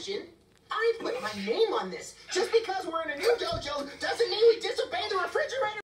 question. I put my name on this. Just because we're